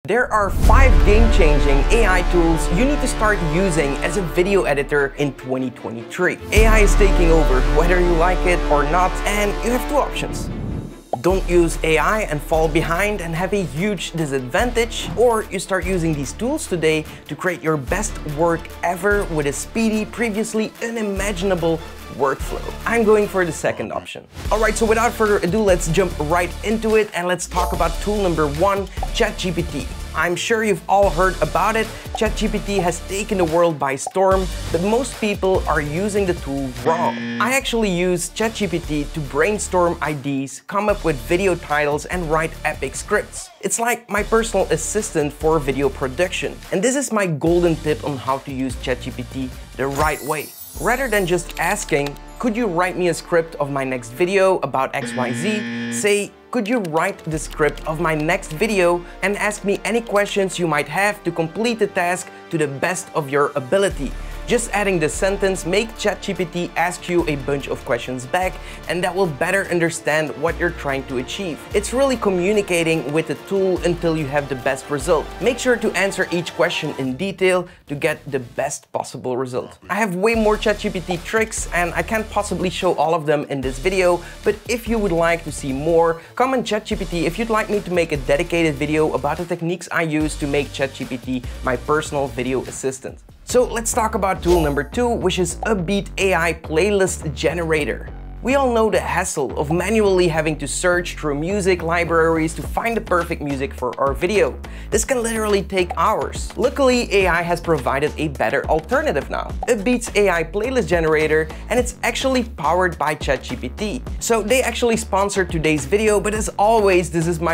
There are 5 game-changing AI tools you need to start using as a video editor in 2023. AI is taking over whether you like it or not, and you have 2 options. Don't use AI and fall behind and have a huge disadvantage, or you start using these tools today to create your best work ever with a speedy, previously unimaginable workflow. I'm going for the second option. Alright, so without further ado, let's jump right into it and let's talk about tool number 1, ChatGPT. I'm sure you've all heard about it. ChatGPT has taken the world by storm, but most people are using the tool wrong. I actually use ChatGPT to brainstorm ideas, come up with video titles, and write epic scripts. It's like my personal assistant for video production. And this is my golden tip on how to use ChatGPT the right way. Rather than just asking, could you write me a script of my next video about XYZ? Say, could you write the script of my next video and ask me any questions you might have to complete the task to the best of your ability? Just adding the sentence make ChatGPT ask you a bunch of questions back, and that will better understand what you're trying to achieve. It's really communicating with the tool until you have the best result. Make sure to answer each question in detail to get the best possible result. I have way more ChatGPT tricks and I can't possibly show all of them in this video, but if you would like to see more, comment ChatGPT if you'd like me to make a dedicated video about the techniques I use to make ChatGPT my personal video assistant. So let's talk about tool number 2, which is Upbeat AI Playlist Generator. We all know the hassle of manually having to search through music libraries to find the perfect music for our video. This can literally take hours. Luckily, AI has provided a better alternative now. Upbeat's AI Playlist Generator, and it's actually powered by ChatGPT. So they actually sponsored today's video, but as always, this is my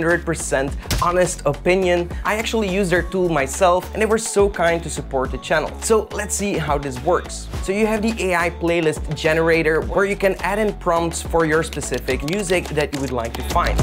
100% honest opinion. I actually use their tool myself, and they were so kind to support the channel. So let's see how this works. So you have the AI Playlist Generator, where you can add in prompts for your specific music that you would like to find.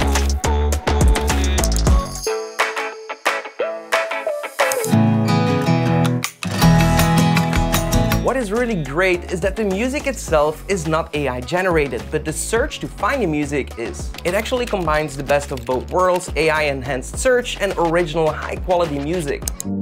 What is really great is that the music itself is not AI generated, but the search to find the music is. It actually combines the best of both worlds, AI enhanced search and original high quality music.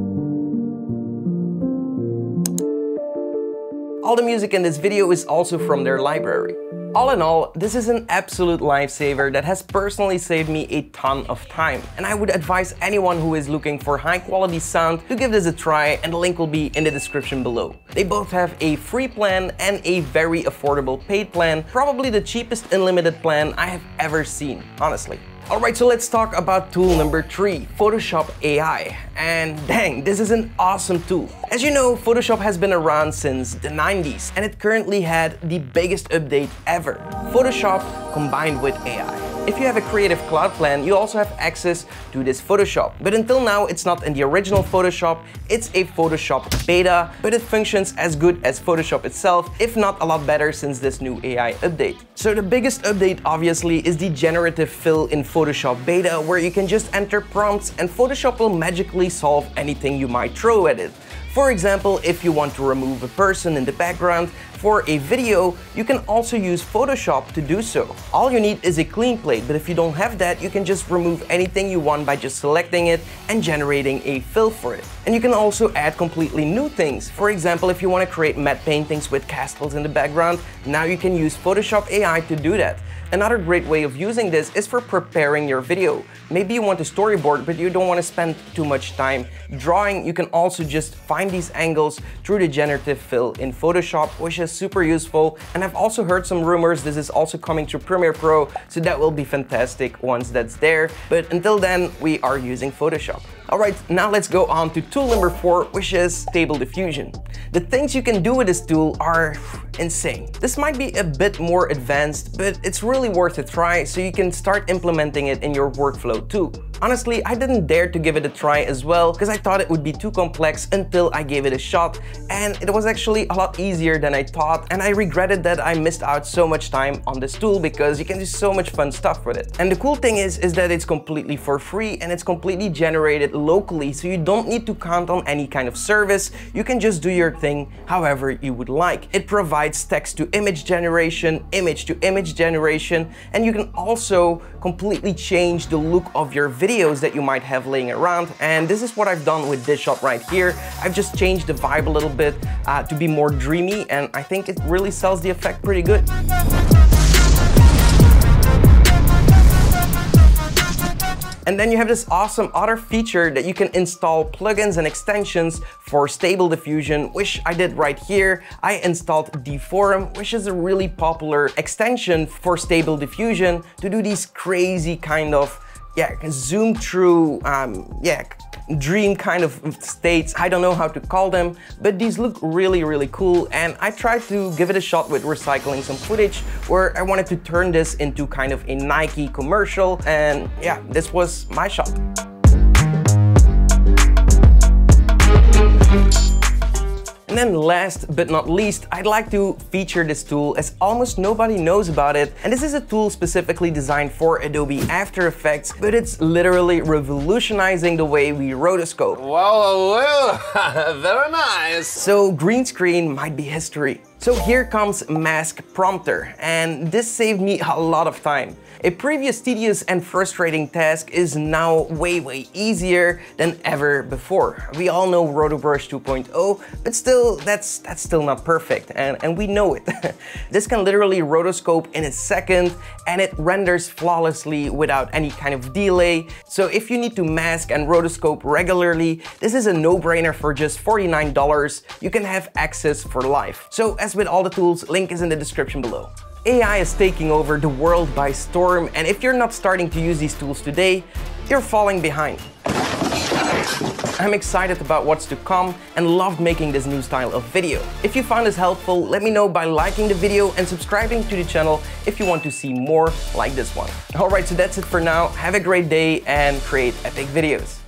All the music in this video is also from their library. All in all, this is an absolute lifesaver that has personally saved me a ton of time. And I would advise anyone who is looking for high quality sound to give this a try, and the link will be in the description below. They both have a free plan and a very affordable paid plan, probably the cheapest unlimited plan I have ever seen, honestly. Alright, so let's talk about tool number 3, Photoshop AI. And dang, this is an awesome tool. As you know, Photoshop has been around since the 90s, and it currently had the biggest update ever. Photoshop combined with AI. If you have a Creative Cloud plan, you also have access to this Photoshop. But until now, it's not in the original Photoshop, it's a Photoshop beta, but it functions as good as Photoshop itself, if not a lot better since this new AI update. So the biggest update obviously is the generative fill in Photoshop beta, where you can just enter prompts and Photoshop will magically solve anything you might throw at it. For example, if you want to remove a person in the background for a video, you can also use Photoshop to do so. All you need is a clean plate, but if you don't have that, you can just remove anything you want by just selecting it and generating a fill for it. And you can also add completely new things. For example, if you want to create matte paintings with castles in the background, now you can use Photoshop AI to do that. Another great way of using this is for preparing your video. Maybe you want a storyboard, but you don't want to spend too much time drawing. You can also just find these angles through the generative fill in Photoshop, which is super useful. And I've also heard some rumors this is also coming to Premiere Pro, so that will be fantastic once that's there. But until then, we are using Photoshop. Alright, now let's go on to tool number 4, which is Stable Diffusion. The things you can do with this tool are insane. This might be a bit more advanced, but it's really worth a try so you can start implementing it in your workflow too. Honestly, I didn't dare to give it a try as well because I thought it would be too complex until I gave it a shot, and it was actually a lot easier than I thought, and I regretted that I missed out so much time on this tool because you can do so much fun stuff with it. And the cool thing is that it's completely for free and it's completely generated locally, so you don't need to count on any kind of service. You can just do your thing however you would like. It provides provides text to image generation, image to image generation, and you can also completely change the look of your videos that you might have laying around. And this is what I've done with this shot right here. I've just changed the vibe a little bit to be more dreamy, and I think it really sells the effect pretty good. And then you have this awesome other feature that you can install plugins and extensions for Stable Diffusion, which I did right here. I installed Deforum, which is a really popular extension for Stable Diffusion to do these crazy kind of, zoom through, dream kind of states. I don't know how to call them, but these look really, really cool. And I tried to give it a shot with recycling some footage where I wanted to turn this into kind of a Nike commercial. And yeah, this was my shot. And then last but not least, I'd like to feature this tool as almost nobody knows about it. And this is a tool specifically designed for Adobe After Effects, but it's literally revolutionizing the way we rotoscope. Wow, very nice. So green screen might be history. So here comes Mask Prompter, and this saved me a lot of time. A previous tedious and frustrating task is now way easier than ever before. We all know RotoBrush 2.0, but still, that's still not perfect, and we know it. This can literally rotoscope in a second, and it renders flawlessly without any kind of delay. So if you need to mask and rotoscope regularly, this is a no-brainer. For just $49, you can have access for life. So as with all the tools, link is in the description below. AI is taking over the world by storm, and if you're not starting to use these tools today, you're falling behind. I'm excited about what's to come and loved making this new style of video. If you found this helpful, let me know by liking the video and subscribing to the channel if you want to see more like this one. Alright, so that's it for now. Have a great day and create epic videos.